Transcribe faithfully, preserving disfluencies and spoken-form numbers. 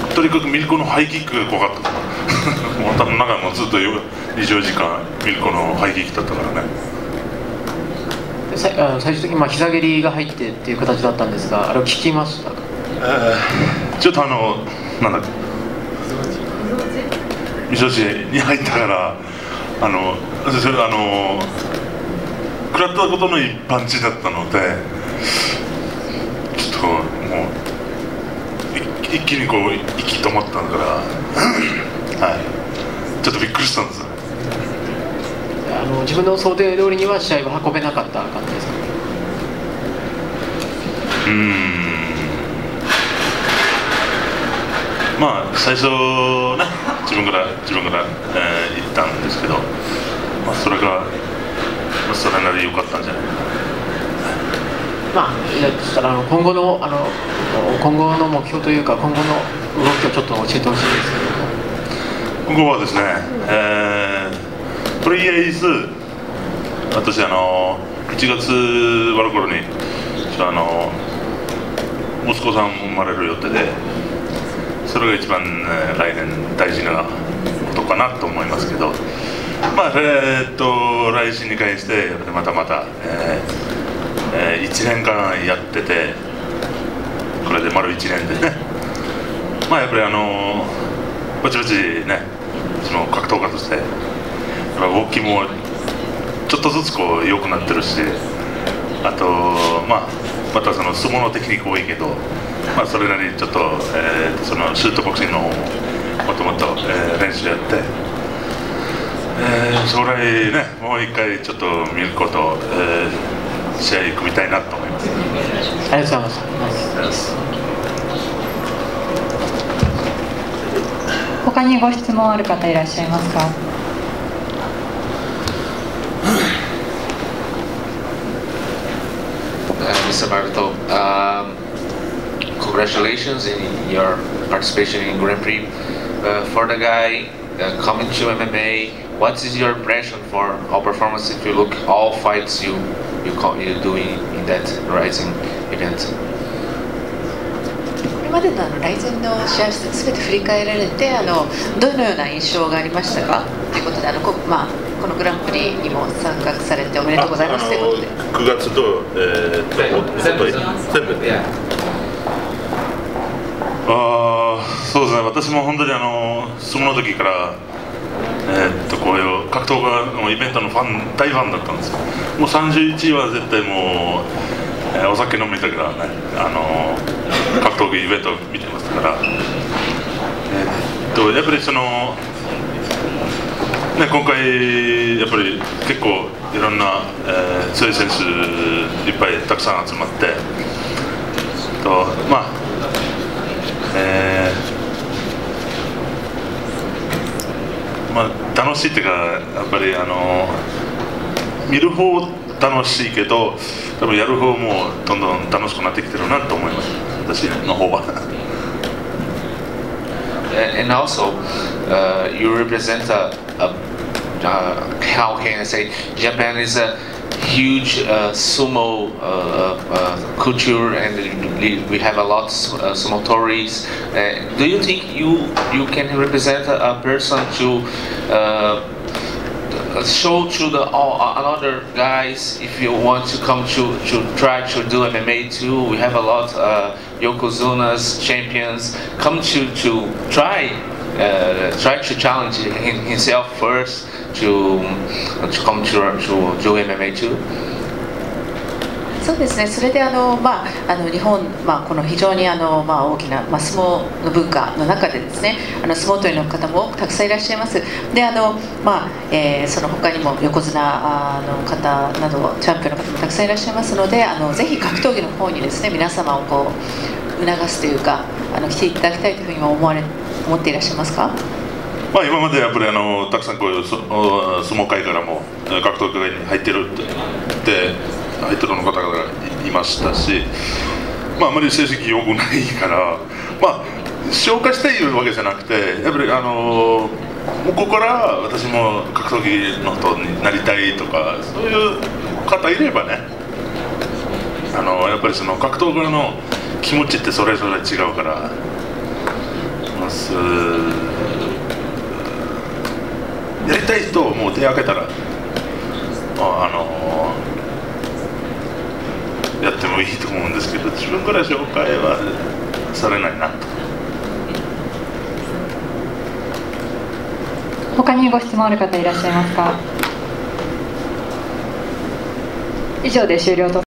とにかくミルコのハイキックが怖かったもう多分なんかもうずっとにじゅうよじかんミルコのハイキックだったからね。 最終的にまあ膝蹴りが入ってっていう形だったんですが、あれを聞きましたか？ ちょっとあのなんだっけみそ汁に入ったからあのそれあの食らったことのいいパンチだったのでちょっともう一気にこう息止まったからはいちょっとびっくりしたんですよ。 あの自分の想定通りには試合は運べなかった感じですか？ うーんまあ最初ね自分から自分から、えー、言ったんですけど、まあ、それが、まあ、それなり良かったんじゃないかな。 まあそしたらあの今後のあの今後の目標というか今後の動きをちょっと教えてほしいんですけども。 今後はですね、えー、とりあえず私あのいちがつ終わる頃にあの息子さんも生まれる予定で、それが一番、ね、来年大事なことかなと思いますけど、まあえー、っと来週に関してまたまた、えーえー、いちねんかんやってて、これで丸いちねんでね、まあやっぱりあのぼちぼちね、その格闘家としてやっぱ動きもちょっとずつこう良くなってるし、あとまあまたその相撲のテクニック多いけど、まあそれなりにちょっと、えー、そのシュートボクシングの方ももっともっと、えー、練習やって、えー、将来ねもう一回ちょっと見ること、えー、試合組みたいなと思います。 ありがとうございます。 他にご質問ある方いらっしゃいますか？ Mister Maruto, um, congratulations in your participation in Grand Prix. Uh, for the guy uh, coming to M M A, what is your impression for all performance if you look all fights you you call, you doing in that Rising event? これまでのあのライゼンの試合すべて振り返られて、あのどのような印象がありましたかということで、あのこ、まあ、このグランプリにも参画されておめでとうございますということで。 くがつと、えー、と全部全部で。ああ、そうですね。私も本当にあの相撲の時から、えー、っとこういう格闘家のイベントのファン大ファンだったんですよ。もうさんじゅういちいは絶対もう、えー、お酒飲みたからね、あの格闘技イベントを見てましたから、えー、っとやっぱりその。ね、今回やっぱり結構いろんな、えー、強い選手いっぱいたくさん集まってとまあ、えー、まあ楽しいっていうかやっぱりあの見る方楽しいけど多分やる方もどんどん楽しくなってきてるなと思います私の方は。 And also, uh, you represent a, a uh, how can I say, Japan is a huge uh, sumo uh, uh, culture, and we have a lot of uh, sumo stories. Uh, do you think you you can represent a, a person to uh, show to the all other guys if you want to come to to try to do M M A too? We have a lot uh, Yokozuna's champions come to to try uh, try to challenge him, himself first to to come to to do M M A too. そうですね、それであの、まあ、あの日本、まあ、この非常にあの、まあ、大きな、まあ、相撲の文化の中でですね、あの相撲取りの方もたくさんいらっしゃいます。であの、まあえー、その他にも横綱の方などチャンピオンの方もたくさんいらっしゃいますので、あのぜひ格闘技の方にですね皆様をこう促すというか、あの来ていただきたいというふうに思われ思っていらっしゃいますか？ まあ今までやっぱりあのたくさんこういう相撲界からも格闘技に入ってるって入ってるの方がいましたし、まああまり成績良くないから、まあ紹介したいわけじゃなくて、やっぱりあのここから私も格闘技の人になりたいとかそういう方いればね、あのやっぱりその格闘家の気持ちってそれぞれ違うから、 ます。やりたい人をもう手を挙げたら、あのやってもいいと思うんですけど、自分から紹介はされないなと。 他にご質問ある方いらっしゃいますか？以上で終了と